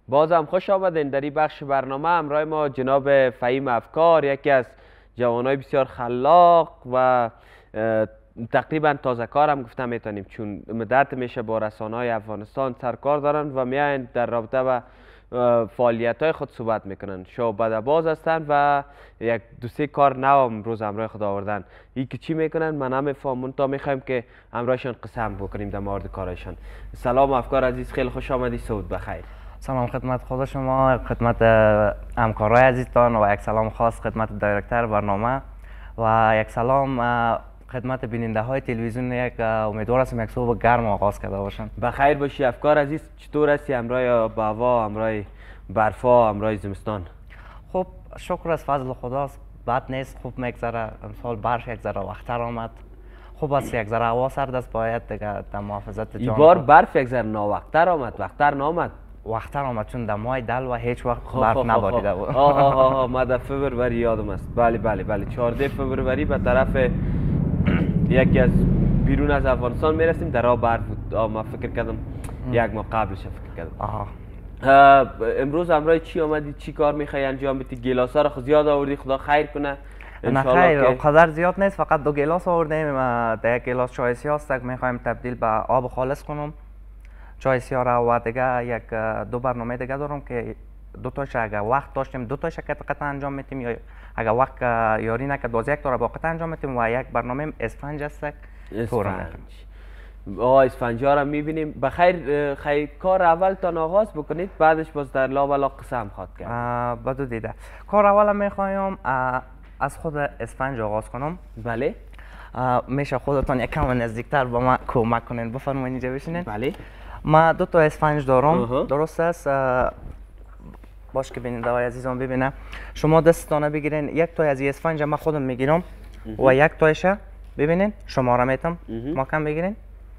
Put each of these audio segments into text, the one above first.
باز هم خوش آمدین در این بخش برنامه. همراه ما جناب فهیم افکار، یکی از جوانای بسیار خلاق و تقریبا تازه کار هم گفتم میتونیم، چون مدت میشه با رسانه‌های افغانستان سرکار دارن و میاین در رابطه با فعالیت‌های خود صحبت میکنن. شعبده باز هستن و یک دو سه کار نو امروز همراه خود آوردن. این که چی میکنن من نمیفهمم، تا میخوایم که همراهشان قسم بکنیم در مورد کارشان. سلام افکار عزیز، خیلی خوش آمدی. صبح بخیر. سلام خدمت خود شما، خدمت همکارای عزیزتان و یک سلام خاص خدمت دایرکتر برنامه و یک سلام خدمت بیننده های تلویزیون. یک امیدوار هستم یک صبح گرم آغاز کرده باشن. بخیر باشی افکار عزیز. چطور هستی همراه با هوا، همراه برفا، همراه زمستان؟ خب شکر از فضل خداست، بد نیست، خوب میگذره. امسال برف یک ذره وقتر آمد، خوب است. یک ذره هوا سرد است، باید دیگه در محافظت جان. این بار برف یک ذره ناوقتر آمد، وقتر نامد. وقتر آمد چون در ماه دل و هیچ وقت برف نباریده بود. ما در فبروری یادم است. بله 14 فبروری به طرف یکی از بیرون از افغانستان میرسیم، در راه برف بود. ما فکر کردم یک ماه قبلش فکر کردم. امروز همراه چی آمدی؟ چی کار میخوای انجام بدی؟ گلاسا رو زیاد آوردی، خدا خیر کنه. نه خیر، قدر زیاد نیست، فقط 2 گلاس آوردیم. در یک گلاس چای سیاه است که میخوایم تبدیل به آب خالص کنم. چای سیاه را و دیگه یک 2 برنامه دیگه دارم که 2 تاش اگر وقت داشتیم 2 تاش قطعا انجام میتیم، یا اگر وقت یاری نکرد باز یک تا را با قطعا انجام میتیم. و یک برنامه اسفنج است. اسفنجا را میبینیم. بخیر کار اول تا آغاز بکنید، بعدش باز در لا بلا قسم خواد کرد. بدو دیده کار اول میخوایم از خود اسفنج آغاز کنم. بله. میشه خودتان یک کم نزدیکتر با من کمک کنین، بفرمایید اینجا بشینین. بله. ما 2 تا اسفنج دارم. درست است؟ باش که بیننده های عزیزان ببینه. شما دستتانه بگیرین. یک تا از این اسفنج من خودم میگیرم و یک تایش ببینین شماره میتم محکم بگیرین.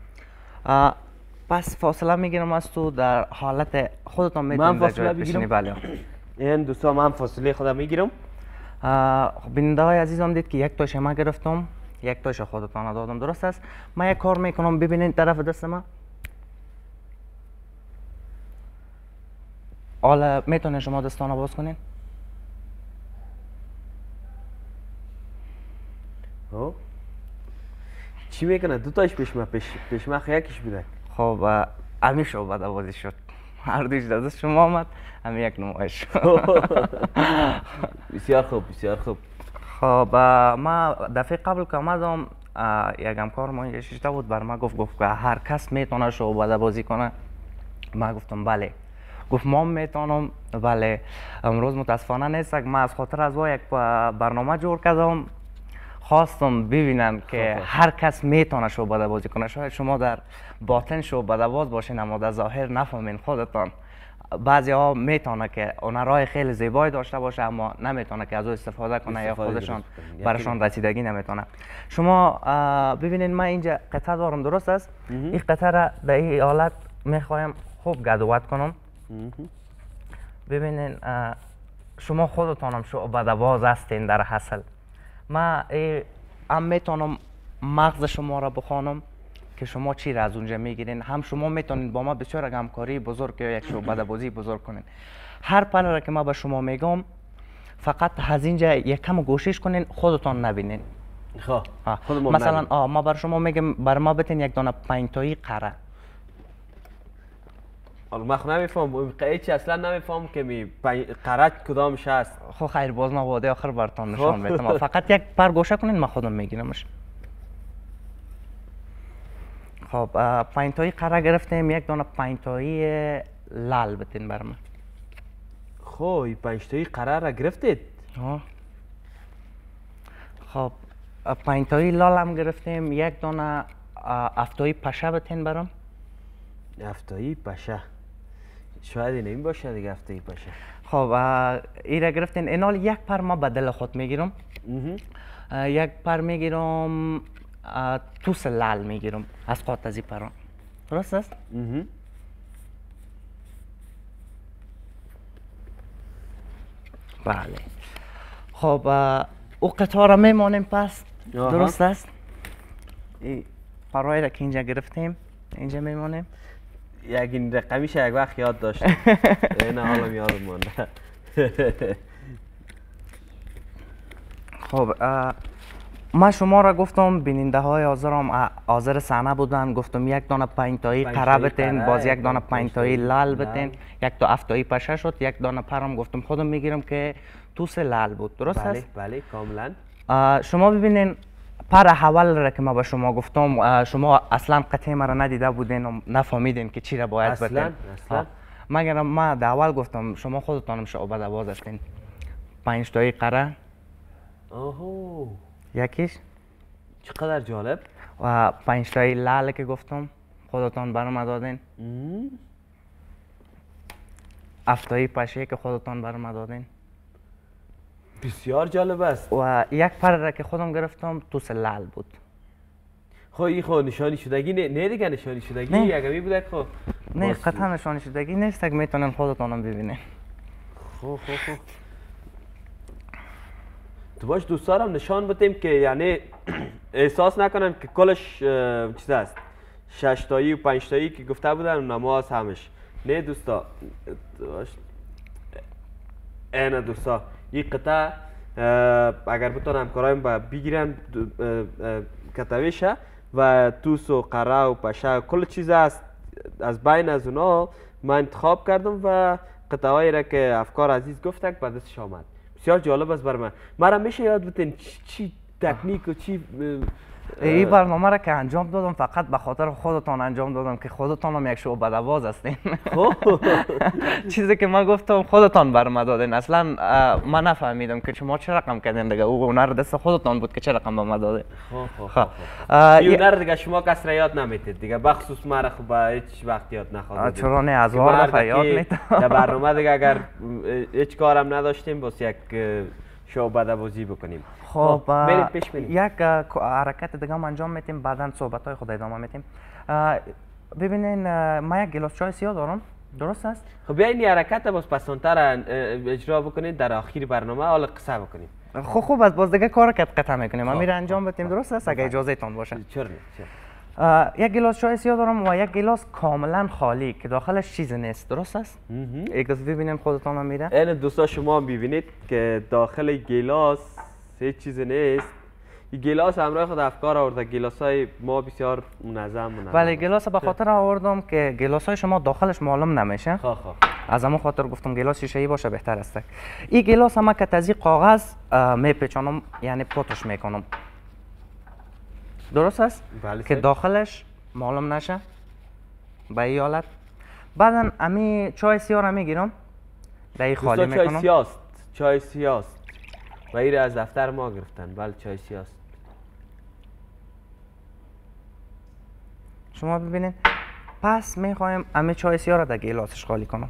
پس فاصله میگیرم از تو، در حالت خودتان میتونید در جای بشینی. بله این دوستان من فاصله خودم میگیرم. بیننده های عزیزان دید که یک تایش من گرفتم، یک تایش خودتان دادم. درست است؟ من یک کار میکنم، ببینین طرف دست من. حالا میتونین شما دستانو باز کنین. چی میکنه؟ 2 تاش پیشمخ یکیش بوده. خب امی شعبده بازی شد، هر دویش دست شما آمد، امی یک نمایش. بسیار خوب بسیار خوب. خب ما دفعه قبل که آمدم یک همکار ما اینجا شیشته بود، بر ما گفت که هر کس میتونه شعبده بازی کنه. ما گفتم بله. گفت ما میتونم. بله. امروز متاسفانه نیست، ما از خاطر از یک برنامه جور کردم، خواستم ببینن که هر کس میتونه شعبده بازی کنه. شاید شما در باطن شعبده باز باشین اما در ظاهر نفهمین خودتان. بعضی ها میتونه که هنرهای خیلی زیبایی داشته باشه اما نمیتونه که از او استفاده کنه یا خودشان برشان رسیدگی نمیتونه. شما ببینین من اینجا قطعه دارم. درست است؟ این قطعه را در این حالت میخوایم خوب گدوت کنم. ببینین شما خودتانم شعبده باز هستین در حاصل. من هم میتونم مغز شما را بخوانم که شما چی را از اونجا میگیرین. هم شما میتونین با ما بسیار همکاری بزرگ یا یک شعبده بازی بزرگ کنین. هر پل را که ما به شما میگم فقط از اینجا یک کم کوشش کنین، خودتان نبینین. مثلا ما بر شما میگم بر ما بتین یک دانه 5 تایی قره. من نمیفهم چی اصلا نمیفهم که قره کدامش هست. خب خیر باز ما واده آخر براتون نشان میدم. فقط یک پر گوشه کنین، من خودم میگیرمش. خب 5 تایی قره گرفتیم، یک دانه 5 تایی لال بتین بر من. خب این 5 تایی قره را گرفتید؟ خب 5 تایی لال هم گرفتیم، یک دانه 7 تایی پشه بتین برام. 7 تایی پشه شاید این باشه دیگه. 7 تایی پشه. خب این را گرفتین. اینال یک پر ما بدل خود میگیرم. یک پر میگیرم توس لال میگیرم از خاط از این پران. درست است؟ بله. خب او قطعه را میمانیم پس. درست است؟ این پرهایی را که اینجا گرفتیم اینجا میمانیم. یک این رقمیش یک وقت یاد داشتم. نه حالا یادم مانده. خب من شما را گفتم بیننده های حاضر صحنه بودن، گفتم یک دانه 5 تایی قره بتین، باز یک دانه 5 تایی لال بتین، یک تا 7 تایی پشه شد، یک دانه پرم گفتم خودم میگیرم که توس لال بود. درست است؟ بله کاملا. شما ببینین پر اول را که ما به شما گفتم شما اصلا قطعه مرا ندیده بودین و نفهمیدین که چی را باید بتین. اصلا مگر ما در اول گفتم شما خودتانم شعبده باز هستین. 5 تایی قره. اوهو. یکیش. چقدر جالب. و 5 تایی لال که گفتم خودتان برام دادین. 7 تایی پشه که خودتان برام دادین. بسیار جالب است. و یک پر را که خودم گرفتم توس لال بود. خب این خب نشانی شدگی نه دیگه، نشانی شدگی یکمی بوده. خب نه قطعا نشانی شدگی نیست که میتونن خودتانم ببینین. خب تو باش دوستارم نشان بدیم که یعنی احساس نکنن که کلش چیز است 6 تایی و 5 تایی که گفته بودن نماز همش. نه دوستا، اینه دوستا این قطعه اگر بتونم کارایم با بگیرن کتویشه و توس و قره و پشه و کل چیز است. از بین از اونا من انتخاب کردم و قطعه هایی را که افکار عزیز گفتن به دستش آمد. بسیار جالب است برای من را میشه یاد بتین چی تکنیک و چی این برنامه را که انجام دادم فقط به خاطر خودتان انجام دادم که خودتان هم یک شعبده باز هستین. چیزی که من گفتم خودتان برام دادین، اصلا من نفهمیدم که شما چه رقم کردین دیگه. او هنر دست خودتان بود که چه رقم به من دادین. این هنر دیگه شما کس را یاد نمیتید دیگه، بخصوص من را خب هیچ وقت یاد نخواهید. چرا نه، از هر دفعه یاد میتونم. در برنامه دیگه اگر هیچ کارم نداشتیم بس یک شعبده بازی بکنیم. خب پیش بریم. یک حرکت دیگه هم انجام میتیم، بعدا صحبت های خود ادامه میتیم. ببینین ما یک گلاس چای سیاه دارم، درست است؟ خب بیا این حرکت باز پسانتر اجرا بکنید، در آخر برنامه حالا قصه بکنیم. خوب است، باز دیگه کار قطعه میکنیم. ما میره انجام بدیم، درست است؟ اگه اجازه تان باشه. چرا یک گلاس چای سیاه دارم و یک گلاس کاملا خالی که داخلش چیزی نیست، درست است؟ یک دفعه ببینیم خودتان هم میره. این دوستا شما هم ببینید که داخل گلاس هیچ چیزی نیست. این گلاس همراه خود افکار آورده. گلاس های ما بسیار منظم. بله گلاس به خاطر آوردم که گلاس های شما داخلش معلوم نمیشه. از همون خاطر گفتم گلاس شیشه ای باشه بهتر است. این گلاس هم که از این کاغذ میپیچانم، یعنی پاتش میکنم، درست است؟ بله که داخلش معلوم نشه به این حالت. بعدا امی چای سیاه را میگیرم در این خالی میکنم. چای سیاست و این از دفتر ما گرفتن. بله چای سیاست. شما ببینید. پس میخوایم امی چای سیاه را در گلاسش خالی کنم.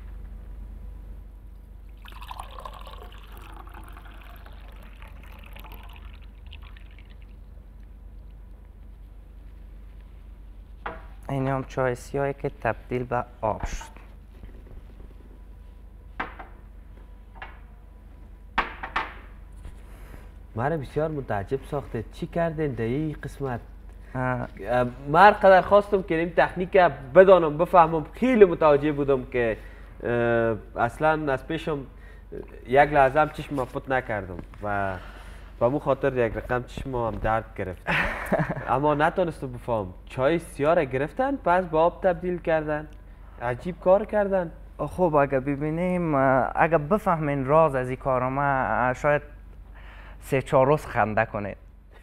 این هم چای سیاهی که تبدیل به آب شد. مرا بسیار متعجب ساخته. چی کردین در این قسمت؟ من قدر خواستم که این تکنیک بدانم بفهمم. خیلی متوجه بودم که اصلا از پیشم یک لحظه هم چشم پت نکردم و با مو خاطر یک رقم چشم هم درد گرفت. اما نتونستم بفهم. چای سیاه را گرفتن پس به آب تبدیل کردن. عجیب کار کردن. خب اگه ببینیم، اگه بفهمین راز از این کار ما شاید 3-4 روز خنده کنید.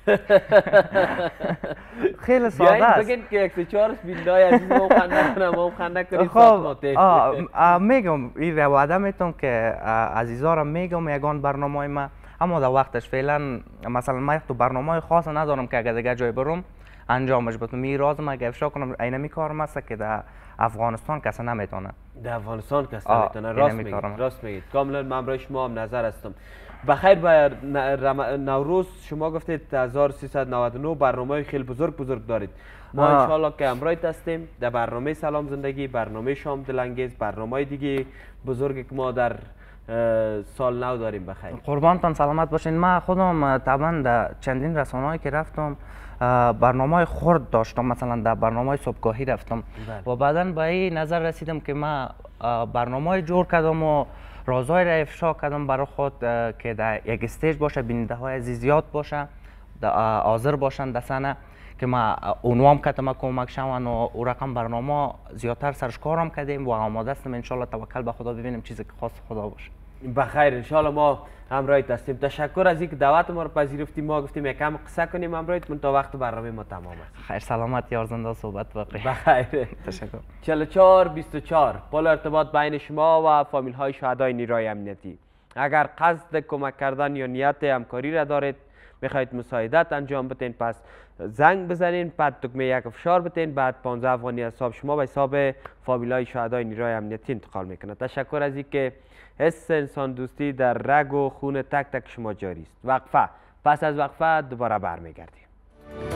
خیلی ساده است. بگید که 1-4 روز بیلای عزیز ما خنده کنم، ما خنده کنیم. خب میگم این وعده میتونم که عزیزا را میگم یگان برنامه ما، اما در وقتش فعلا مثلا من تو برنامه خاص ندارم که اگه دیگه جای برم انجامش بدم. این راز ما اگه افشا کنم اینمی کارم است که در افغانستان کسی نمیتونه. در افغانستان کسی نمیتونه. راست میگید. کاملا من برای شما هم نظر هستم. بخیر به نوروز شما گفتید 1399 برنامه خیلی بزرگ دارید. ما انشالله که همراهت هستیم در برنامه سلام زندگی، برنامه شام دلانگیز، برنامه دیگه بزرگی که ما در سال نو داریم. بخیر. قربانتان سلامت باشین. من خودم طبعا در چندین رسانه‌ای که رفتم برنامه خرد داشتم، مثلا در برنامه صبحگاهی رفتم و بعدا به این نظر رسیدم که من برنامه جور کردم و رازهای را افشا کردم برای خود که در یک استیج باشه، بیننده های زیاد باشه، حاضر باشن دسنه که ما عنوان کردم کمک شوند و او رقم برنامه زیادتر سرش کارم کردیم و آماده هستم انشالله توکل به خدا ببینیم چیزی که خاص خدا باشه. بخیر انشالله ما همراهیت هستیم. تشکر از اینکه دعوت ما رو پذیرفتیم. ما گفتیم یکم قصه کنیم همراهیت، من تا وقت برنامه ما تمام است. خیر سلامت یار زنده صحبت بخیر. بخیر. تشکر. 44 24 پل ارتباط بین شما و فامیل های شهدای نیروی امنیتی. اگر قصد کمک کردن یا نیت همکاری را دارید، میخواهید مساعدت انجام بدین، پس زنگ بزنین، بعد دکمه یک فشار بدین، بعد 15 افغانی حساب شما به حساب فامیل های شهدای نیروی امنیتی انتقال میکنه. تشکر از اینکه حس انسان دوستی در رگ و خون تک تک شما جاری است. وقفه. پس از وقفه دوباره برمیگردیم.